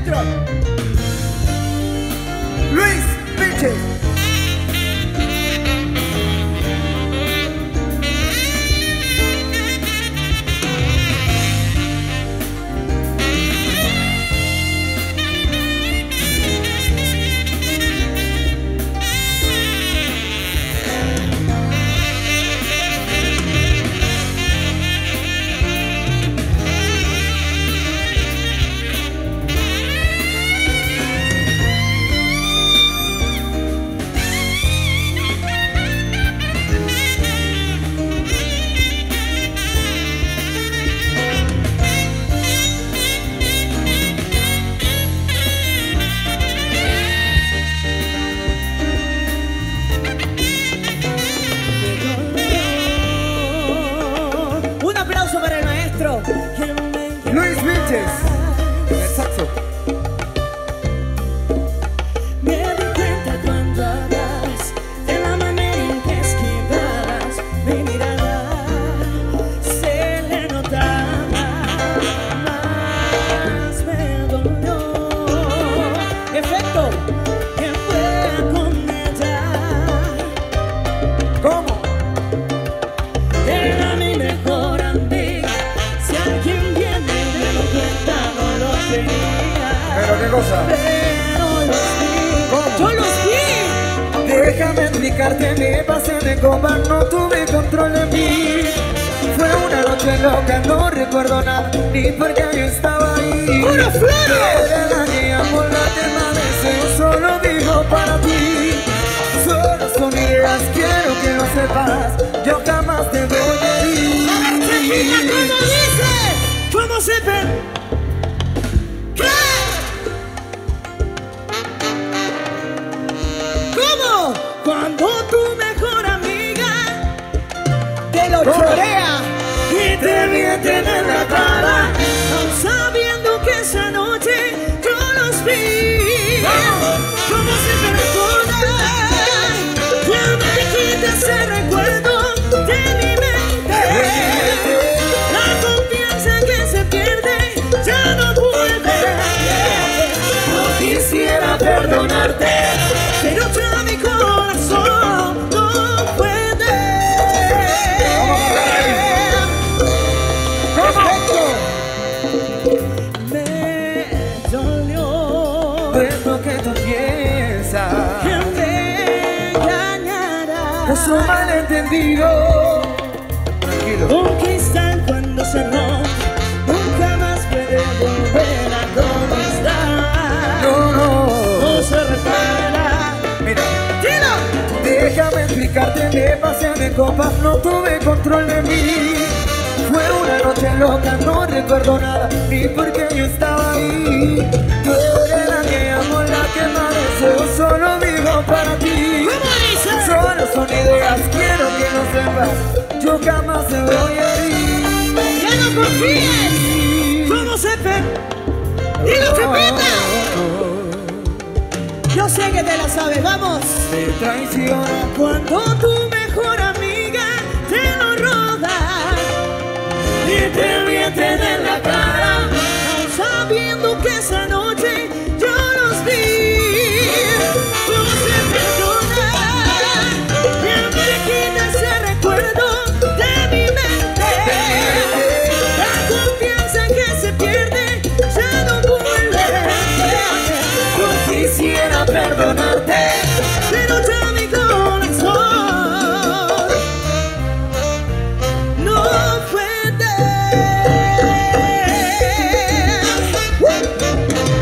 maestro Luis Vilches. Luis Vilches, en el saxo. Me di cuenta cuando hablas de la manera en que esquivabas mi mirada. Se le notaba más, me dolió. Efecto, que fue con ella. ¿Cómo? Era mi mejor amiga. Si alguien viene me lo cuenta, no lo creía. ¿Pero qué cosa? Pero los vi. ¿Cómo? Yo los vi. Déjame explicarte, me pasé de copa, no tuve control de mí. Fue una noche loca, no recuerdo nada, ni por qué yo estaba ahí. ¡Puro floro! Era la que amo, la que más deseo, solo vivo para ti. Solo son ideas, quiero que lo sepas, yo jamás te voy a herir. ¿Cómo dice? ¿Cómo se ve? ¿Qué? ¿Cómo? Cuando tu mejor amiga te lo chorea y te miente en la cara, aun sabiendo que esa noche yo los vi. ¿Cómo se me recuerda? Ya me quita ese recuerdo de mi mente. La confianza que se pierde ya no vuelve. No quisiera perdonarte, pero ya mi corazón no puede. Me dolió Es lo que tú piensas, que me engañara. es un malentendido. Tranquilo. Un cristal cuando cerró nunca más puede volver a donde está. No, no. No se repara. Mira. ¡Tiro! Déjame explicarte, me pasé de copas, no tuve control de mí. Fue una noche loca, no recuerdo nada, ni por qué yo estaba ahí. Tú eres la que amo, la que más deseo, solo vivo para ti. ¿Cómo dice? Solo son ideas, quiero que lo sepas, yo jamás te voy a herir. ¡Ya no confíes! ¿Cómo se ve? ¡Dilo, Chapeta! Yo sé que te la sabes, vamos. Te traiciona Cuando tu mejor amiga te lo roba y te miente en la cara, aun sabiendo que esa noche yo los vi. ¿Cómo se perdona? Ya me quita ese recuerdo de mi mente. La confianza que se pierde ya no vuelve. Yo quisiera perdonarte, pero ya mi corazón no puede.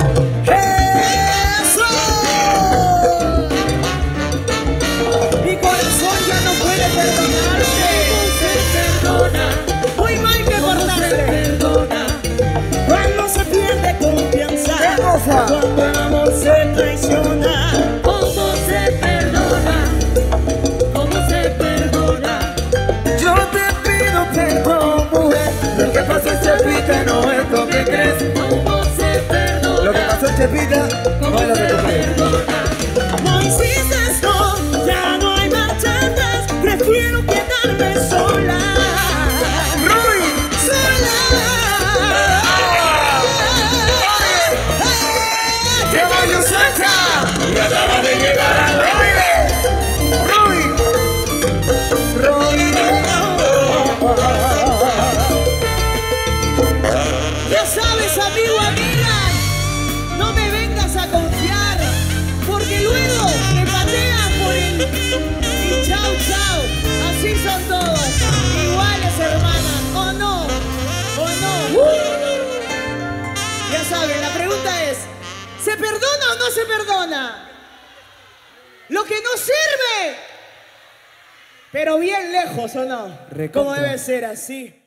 ¿Se perdona o no se perdona? Lo que no sirve, pero bien lejos, ¿o no? Recontra. Como debe ser así.